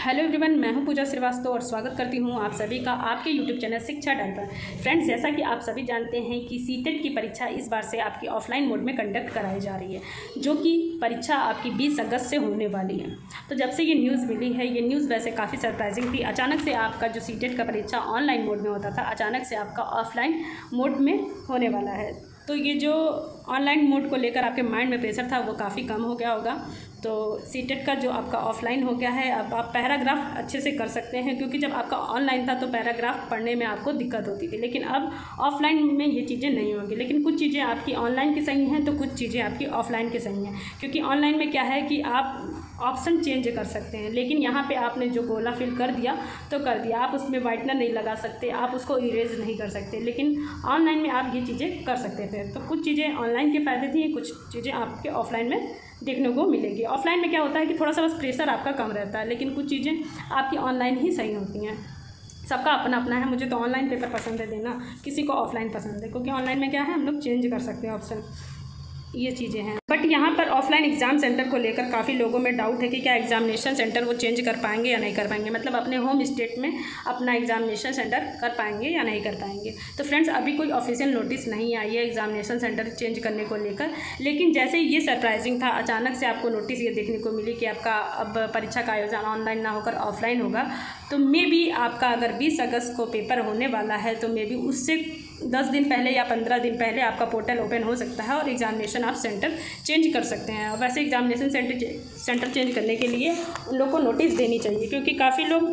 Hello everyone, मैं हूं पूजा श्रीवास्तव और स्वागत करती हूं आप सभी का आपके यूट्यूब चैनल शिक्षा डाल पर। फ्रेंड्स, जैसा कि आप सभी जानते हैं कि सीटेट की परीक्षा इस बार से आपकी ऑफलाइन मोड में कंडक्ट कराई जा रही है, जो कि परीक्षा आपकी 20 अगस्त से होने वाली है। तो जब से ये न्यूज़ मिली है, ये न्यूज़ वैसे काफ़ी सरप्राइजिंग थी। अचानक से आपका जो सीटेट का परीक्षा ऑनलाइन मोड में होता था, अचानक से आपका ऑफलाइन मोड में होने वाला है। तो ये जो ऑनलाइन मोड को लेकर आपके माइंड में प्रेशर था वो काफ़ी कम हो गया होगा। तो सीटेट का जो आपका ऑफलाइन हो गया है, अब आप पैराग्राफ अच्छे से कर सकते हैं, क्योंकि जब आपका ऑनलाइन था तो पैराग्राफ पढ़ने में आपको दिक्कत होती थी, लेकिन अब ऑफलाइन में ये चीज़ें नहीं होंगी। लेकिन कुछ चीज़ें आपकी ऑनलाइन की सही हैं तो कुछ चीज़ें आपकी ऑफलाइन की सही हैं, क्योंकि ऑनलाइन में क्या है कि आप ऑप्शन चेंज कर सकते हैं, लेकिन यहाँ पे आपने जो गोला फिल कर दिया तो कर दिया, आप उसमें वाइटनर नहीं लगा सकते, आप उसको इरेज नहीं कर सकते, लेकिन ऑनलाइन में आप ये चीज़ें कर सकते थे। तो कुछ चीज़ें ऑनलाइन के फ़ायदे थी, कुछ चीज़ें आपके ऑफलाइन में देखने को मिलेगी। ऑफलाइन में क्या होता है कि थोड़ा सा बस प्रेशर आपका कम रहता है, लेकिन कुछ चीज़ें आपकी ऑनलाइन ही सही होती हैं। सबका अपना अपना है। मुझे तो ऑनलाइन पेपर पसंद है देना, किसी को ऑफलाइन पसंद है, क्योंकि ऑनलाइन में क्या है, हम लोग चेंज कर सकते हैं ऑप्शन, ये चीज़ें हैं। बट यहाँ पर ऑफलाइन एग्ज़ाम सेंटर को लेकर काफ़ी लोगों में डाउट है कि क्या एग्जामिनेशन सेंटर वो चेंज कर पाएंगे या नहीं कर पाएंगे, मतलब अपने होम स्टेट में अपना एग्जामिनेशन सेंटर कर पाएंगे या नहीं कर पाएंगे। तो फ्रेंड्स, अभी कोई ऑफिशियल नोटिस नहीं आई है एग्जामिनेशन सेंटर चेंज करने को लेकर, लेकिन जैसे ये सरप्राइजिंग था, अचानक से आपको नोटिस ये देखने को मिली कि आपका अब परीक्षा का आयोजन ऑनलाइन ना होकर ऑफलाइन होगा, तो मे बी आपका अगर 20 अगस्त को पेपर होने वाला है तो मे बी उससे 10 दिन पहले या 15 दिन पहले आपका पोर्टल ओपन हो सकता है और एग्जामिनेशन आप सेंटर चेंज कर सकते हैं। वैसे एग्जामिनेशन सेंटर चेंज करने के लिए उन लोग को नोटिस देनी चाहिए, क्योंकि काफ़ी लोग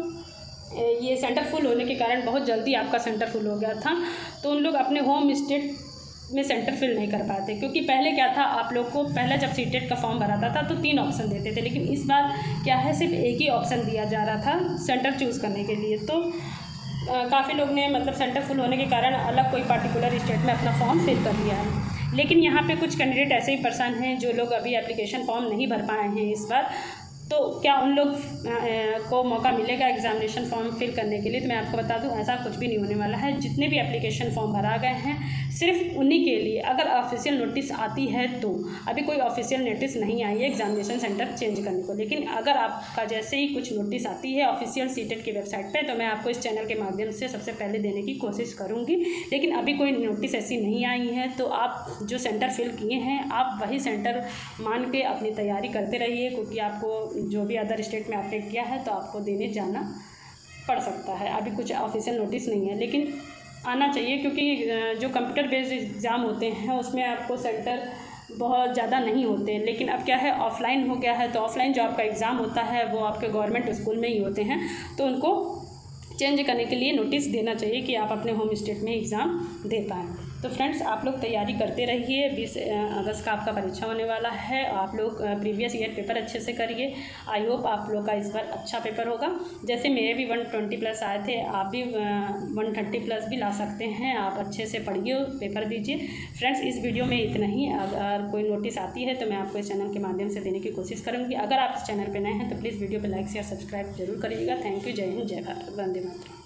ये सेंटर फुल होने के कारण बहुत जल्दी आपका सेंटर फुल हो गया था, तो उन लोग अपने होम स्टेट में सेंटर फिल नहीं कर पाते। क्योंकि पहले क्या था, आप लोग को पहले जब सीटेट का फॉर्म भराता था तो 3 ऑप्शन देते थे, लेकिन इस बार क्या है, सिर्फ एक ही ऑप्शन दिया जा रहा था सेंटर चूज़ करने के लिए। तो काफ़ी लोग ने मतलब सेंटर फुल होने के कारण अलग कोई पार्टिकुलर स्टेट में अपना फॉर्म फिल कर दिया है। लेकिन यहाँ पे कुछ कैंडिडेट ऐसे ही पर्सन हैं जो लोग अभी एप्लीकेशन फॉर्म नहीं भर पाए हैं इस बार, तो क्या उन लोग को मौका मिलेगा एग्जामिनेशन फॉर्म फिल करने के लिए? तो मैं आपको बता दूं, ऐसा कुछ भी नहीं होने वाला है। जितने भी एप्लीकेशन फॉर्म भरा गए हैं सिर्फ उन्हीं के लिए, अगर ऑफिशियल नोटिस आती है तो, अभी कोई ऑफिशियल नोटिस नहीं आई है एग्जामिनेशन सेंटर चेंज करने को, लेकिन अगर आपका जैसे ही कुछ नोटिस आती है ऑफिशियल सीटेट की वेबसाइट पर, तो मैं आपको इस चैनल के माध्यम से सबसे पहले देने की कोशिश करूँगी। लेकिन अभी कोई नोटिस ऐसी नहीं आई है, तो आप जो सेंटर फिल किए हैं आप वही सेंटर मान के अपनी तैयारी करते रहिए, क्योंकि आपको जो भी अदर स्टेट में आपने किया है तो आपको देने जाना पड़ सकता है। अभी कुछ ऑफिशियल नोटिस नहीं है, लेकिन आना चाहिए, क्योंकि जो कंप्यूटर बेस्ड एग्ज़ाम होते हैं उसमें आपको सेंटर बहुत ज़्यादा नहीं होते, लेकिन अब क्या है, ऑफलाइन हो गया है, तो ऑफलाइन जो आपका एग्ज़ाम होता है वो आपके गवर्नमेंट स्कूल में ही होते हैं, तो उनको चेंज करने के लिए नोटिस देना चाहिए कि आप अपने होम स्टेट में एग्ज़ाम दे पाएँ। तो फ्रेंड्स, आप लोग तैयारी करते रहिए। 20 अगस्त का आपका परीक्षा होने वाला है। आप लोग प्रीवियस ईयर पेपर अच्छे से करिए। आई होप आप लोग का इस बार अच्छा पेपर होगा। जैसे मेरे भी 120 प्लस आए थे, आप भी 130 प्लस भी ला सकते हैं। आप अच्छे से पढ़िए, पेपर दीजिए। फ्रेंड्स, इस वीडियो में इतना ही। अगर कोई नोटिस आती है तो मैं आपको इस चैनल के माध्यम से देने की कोशिश करूँगी। अगर आप इस चैनल पर नए हैं तो प्लीज़ वीडियो पर लाइक शेयर सब्सक्राइब जरूर करिएगा। Thank you. जय हिंद, जय भारत, वंदे मातरम।